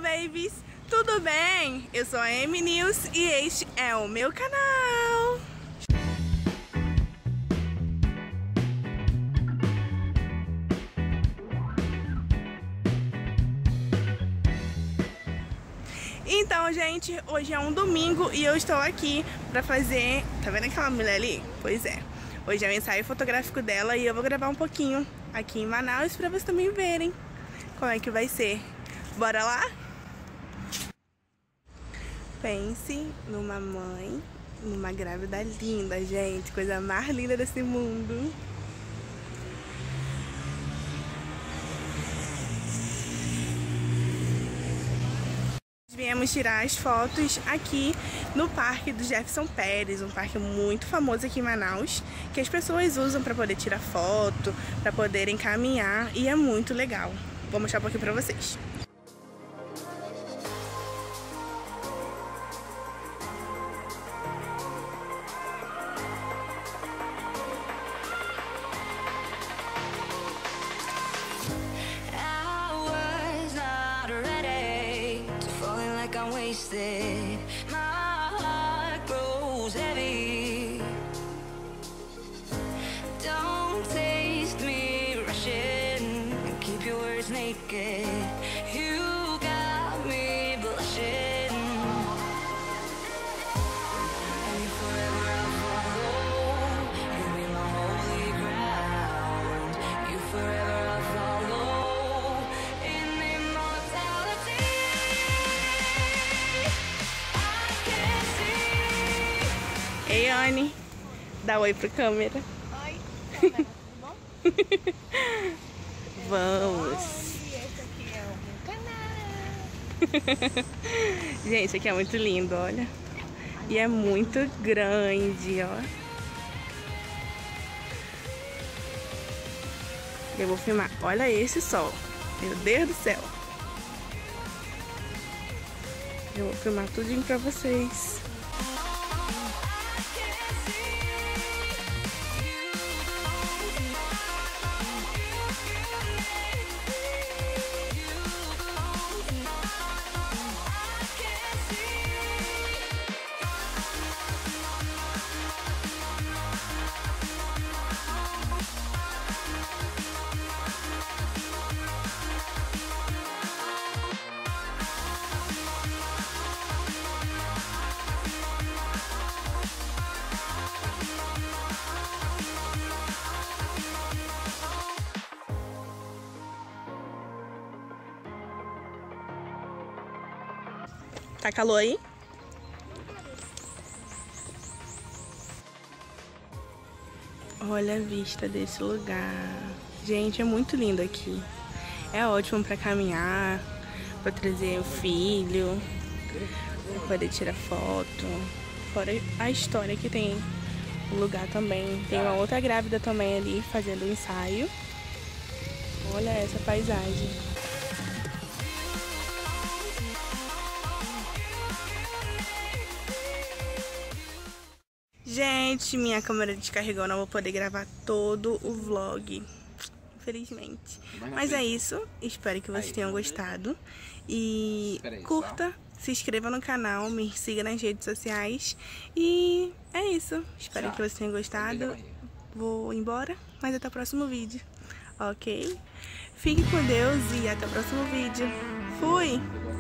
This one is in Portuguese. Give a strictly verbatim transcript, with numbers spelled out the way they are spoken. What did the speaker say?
babies! Tudo bem? Eu sou a M News e este é o meu canal! Então, gente, hoje é um domingo e eu estou aqui pra fazer... Tá vendo aquela mulher ali? Pois é. Hoje é o ensaio fotográfico dela e eu vou gravar um pouquinho aqui em Manaus pra vocês também verem como é que vai ser. Bora lá? Pense numa mãe, numa grávida linda, gente. Coisa mais linda desse mundo. Viemos tirar as fotos aqui no Parque do Jefferson Pérez, um parque muito famoso aqui em Manaus, que as pessoas usam para poder tirar foto, para poderem caminhar, e é muito legal. Vou mostrar um pouquinho para vocês. I'm wasted, my heart grows heavy. Don't taste me rushing, keep your words naked. You got me blushing. And if forever I'll follow, you'll be my holy ground. You forever I'll follow in immortality. Ei, Anne, dá oi pro câmera. Oi, câmera, tudo bom? Vamos. Oi, esse aqui é o meu canal. Gente, isso aqui é muito lindo, olha. E é muito grande, ó. Eu vou filmar. Olha esse sol. Meu Deus do céu. Eu vou filmar tudinho pra vocês. Tá calor aí? Olha a vista desse lugar. Gente, é muito lindo aqui. É ótimo pra caminhar, pra trazer o filho, pra poder tirar foto. Fora a história que tem o lugar também. Tem uma outra grávida também ali fazendo o ensaio. Olha essa paisagem. Gente, minha câmera descarregou, não vou poder gravar todo o vlog, infelizmente. Mas é isso, espero que vocês tenham gostado. E curta, se inscreva no canal, me siga nas redes sociais. E é isso, espero que vocês tenham gostado. Vou embora, mas até o próximo vídeo, ok? Fique com Deus e até o próximo vídeo. Fui!